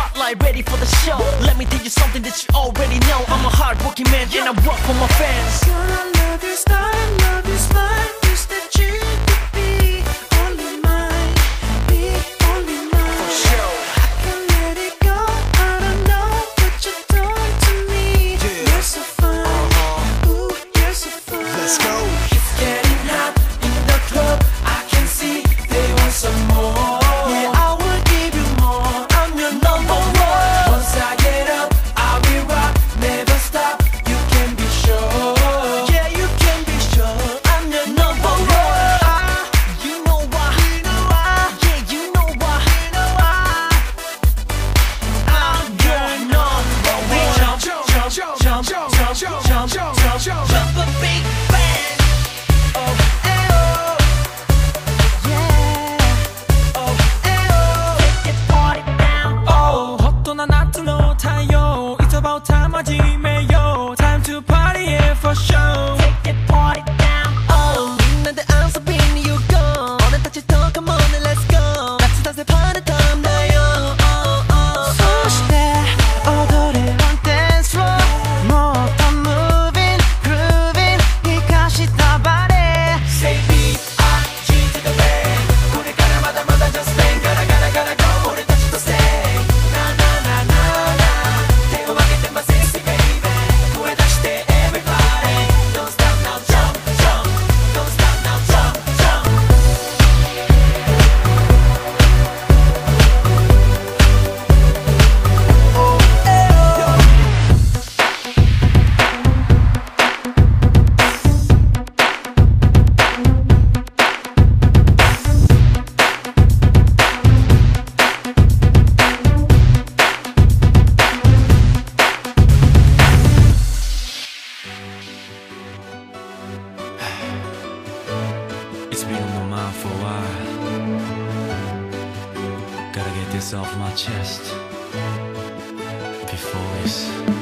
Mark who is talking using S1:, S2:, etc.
S1: spotlight, ready for the show. Let me tell you something that you already know. I'm a hard-working man and I work for my fans.
S2: Gonna love your style, love your smile. Wish that you could be only mine, be only mine.
S1: For sure.
S2: I can't let it go. I don't know what you're doing to me.
S1: Yeah.
S2: You're so fine, ooh, you're so fine.
S1: Let's go.
S2: It's getting hot in the club. I can see they want some more.
S1: Yeah, I will give you more. I'm your number one.
S2: Once I get up, I'll be rock, never stop. You can be sure.
S1: Yeah, you can be sure. I'm your number one. You know why? Yeah, you know why? I'm your number one. Jump, jump, jump, jump, jump, jump, jump, jump a big bang. Oh, eh, oh. Yeah. Oh, eh, oh. Take it party down.
S2: Oh, ホットな夏の太陽 It's about time 始めよう Time to party yeah, for sure
S1: Take it party down. Oh, みんなで遊びに行こう。俺たちと Come on and let's go. 夏だぜパーティータイムだよ。
S2: そして踊れ on dance floor もっと moving, grooving 生かしたバレー
S1: Say B.I.G. to the band. これからまだまだ just bang ガラガラガラ go 俺たちと say ななななな手を挙げてま sexy baby 声出して everybody Don't stop now jump jump Don't stop now jump jump Oh, eh, oh.
S3: It's been on my mind for a while. Gotta get this off my chest before it's